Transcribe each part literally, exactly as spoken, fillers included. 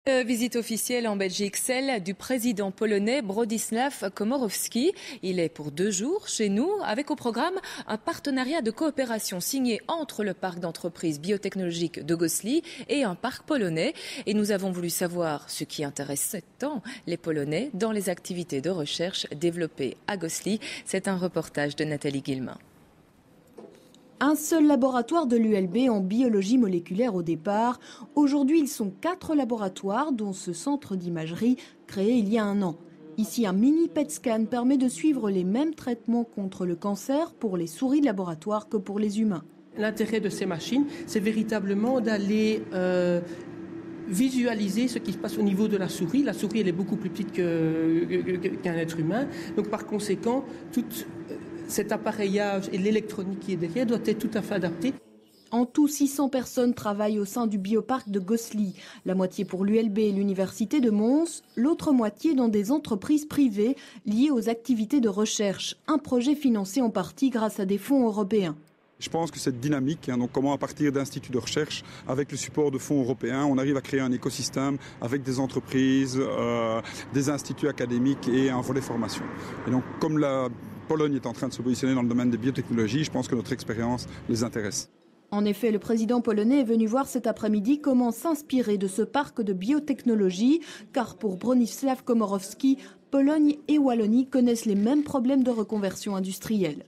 Visite officielle en Belgique, celle du président polonais Bronisław Komorowski. Il est pour deux jours chez nous avec au programme un partenariat de coopération signé entre le parc d'entreprises biotechnologiques de Gosselies et un parc polonais. Et nous avons voulu savoir ce qui intéresse tant les Polonais dans les activités de recherche développées à Gosselies. C'est un reportage de Nathalie Guillemin. Un seul laboratoire de l'U L B en biologie moléculaire au départ. Aujourd'hui, ils sont quatre laboratoires, dont ce centre d'imagerie créé il y a un an. Ici, un mini P E T scan permet de suivre les mêmes traitements contre le cancer pour les souris de laboratoire que pour les humains. L'intérêt de ces machines, c'est véritablement d'aller euh, visualiser ce qui se passe au niveau de la souris. La souris, elle est beaucoup plus petite que, que, qu'un être humain. Donc, par conséquent, toute cet appareillage et l'électronique qui est derrière doit être tout à fait adapté. En tout, six cents personnes travaillent au sein du bioparc de Gosselies. La moitié pour l'U L B et l'université de Mons, l'autre moitié dans des entreprises privées liées aux activités de recherche. Un projet financé en partie grâce à des fonds européens. Je pense que cette dynamique, hein, donc comment à partir d'instituts de recherche, avec le support de fonds européens, on arrive à créer un écosystème avec des entreprises, euh, des instituts académiques et un volet formation. Et donc comme la Pologne est en train de se positionner dans le domaine des biotechnologies, je pense que notre expérience les intéresse. En effet, le président polonais est venu voir cet après-midi comment s'inspirer de ce parc de biotechnologie, car pour Bronisław Komorowski, Pologne et Wallonie connaissent les mêmes problèmes de reconversion industrielle.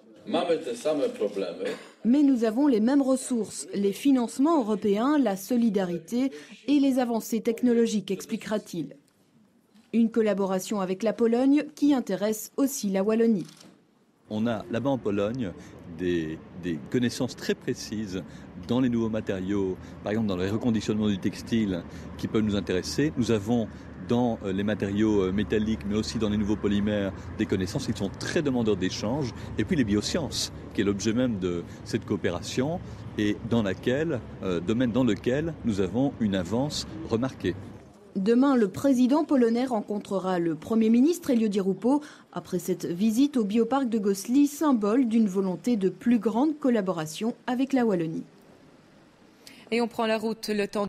Mais nous avons les mêmes ressources, les financements européens, la solidarité et les avancées technologiques, expliquera-t-il. Une collaboration avec la Pologne qui intéresse aussi la Wallonie. On a là-bas en Pologne des, des connaissances très précises dans les nouveaux matériaux, par exemple dans le reconditionnement du textile, qui peuvent nous intéresser. Nous avons dans les matériaux métalliques, mais aussi dans les nouveaux polymères, des connaissances qui sont très demandeurs d'échanges. Et puis les biosciences, qui est l'objet même de cette coopération, et dans laquelle, euh, domaine dans lequel nous avons une avance remarquée. Demain, le président polonais rencontrera le Premier ministre Elio Di Rupo après cette visite au bioparc de Gosselies, symbole d'une volonté de plus grande collaboration avec la Wallonie. Et on prend la route le temps